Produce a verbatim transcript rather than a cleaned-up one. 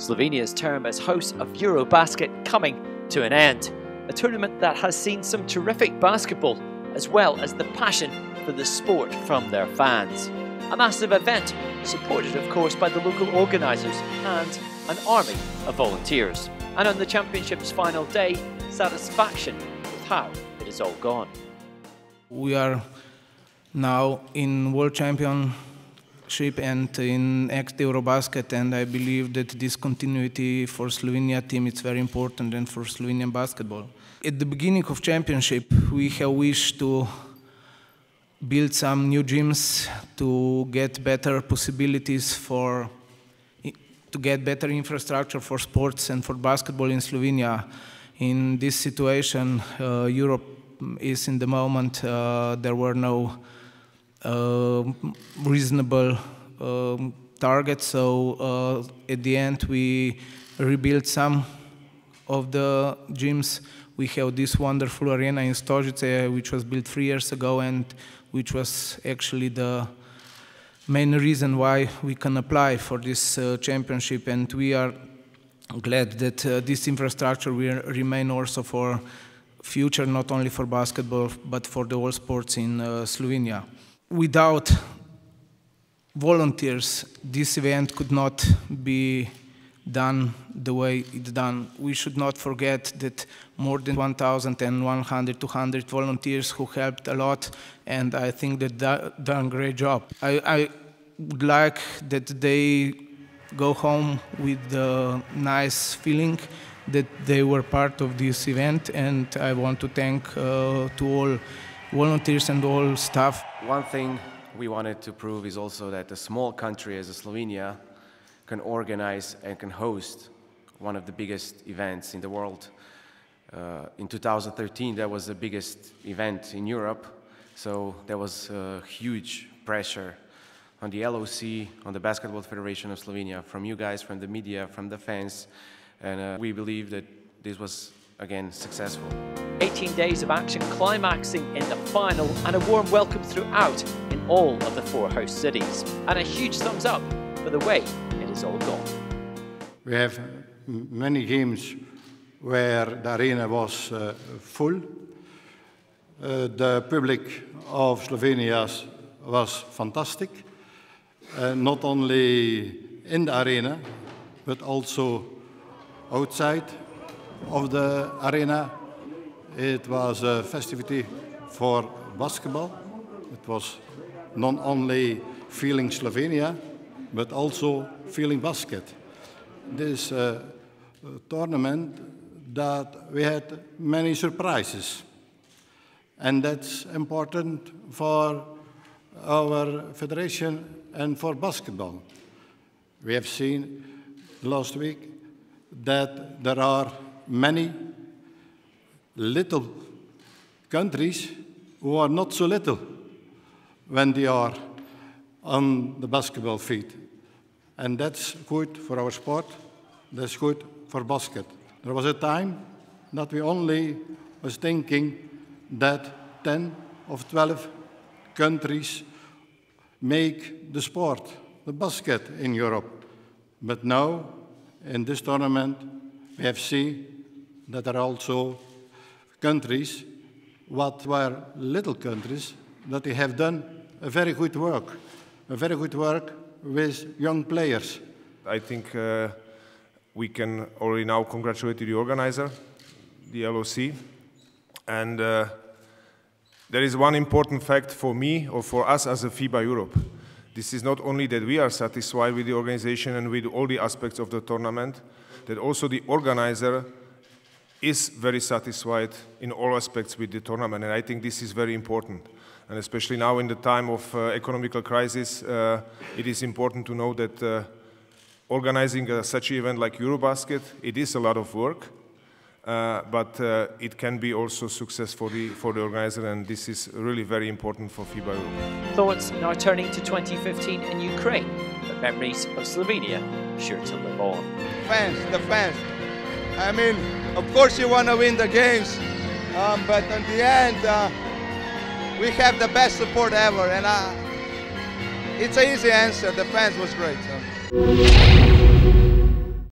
Slovenia's term as host of EuroBasket coming to an end. A tournament that has seen some terrific basketball, as well as the passion for the sport from their fans. A massive event, supported of course by the local organisers and an army of volunteers. And on the championship's final day, satisfaction with how it has all gone. We are now in World Championship and in next EuroBasket, and I believe that this continuity for Slovenia team is very important and for Slovenian basketball. At the beginning of championship, we have wished to build some new gyms to get better possibilities for to get better infrastructure for sports and for basketball in Slovenia. In this situation, uh, Europe is in the moment, uh, there were no uh, reasonable uh, targets, so uh, at the end we rebuilt some of the gyms. We have this wonderful arena in Stožice, which was built three years ago and which was actually the main reason why we can apply for this uh, championship, and we are glad that uh, this infrastructure will remain also for future, not only for basketball, but for the all sports in uh, Slovenia. Without volunteers, this event could not be done the way it's done. We should not forget that more than one thousand one hundred, two hundred volunteers who helped a lot, and I think that they done a great job. I, I would like that they go home with a nice feeling that they were part of this event, and I want to thank uh, to all volunteers and all staff. One thing we wanted to prove is also that a small country as Slovenia can organize and can host one of the biggest events in the world. Uh, in two thousand thirteen, that was the biggest event in Europe, so there was uh, huge pressure on the L O C, on the Basketball Federation of Slovenia, from you guys, from the media, from the fans, and uh, we believe that this was, again, successful. eighteen days of action climaxing in the final, and a warm welcome throughout in all of the four host cities. And a huge thumbs up for the way it is all gone. We have many games where the arena was uh, full. Uh, the public of Slovenia was fantastic, uh, not only in the arena, but also outside of the arena. It was a festivity for basketball. It was not only feeling Slovenia, but also feeling basket. This uh, tournament that we had many surprises, and that's important for our federation and for basketball. We have seen last week that there are many little countries who are not so little when they are on the basketball field. And that's good for our sport, that's good for basket. There was a time that we only was thinking that ten of twelve countries make the sport, the basket in Europe. But now, in this tournament, we have seen that there are also countries, what were little countries, that they have done a very good work, a very good work with young players. I think uh, we can already now congratulate the organizer, the L O C, and uh, there is one important fact for me or for us as a FIBA Europe. This is not only that we are satisfied with the organization and with all the aspects of the tournament, that also the organizer is very satisfied in all aspects with the tournament, and I think this is very important. And especially now in the time of uh, economical crisis, uh, it is important to know that uh, organizing a, such an event like EuroBasket, it is a lot of work, uh, but uh, it can be also success for the, for the organizer, and this is really very important for FIBA Europe. Thoughts now turning to twenty fifteen in Ukraine, but memories of Slovenia sure to live on. Fans, the fans. I mean, of course you want to win the games, um, but in the end, uh, we have the best support ever, and uh, it's an easy answer. The fans was great. So.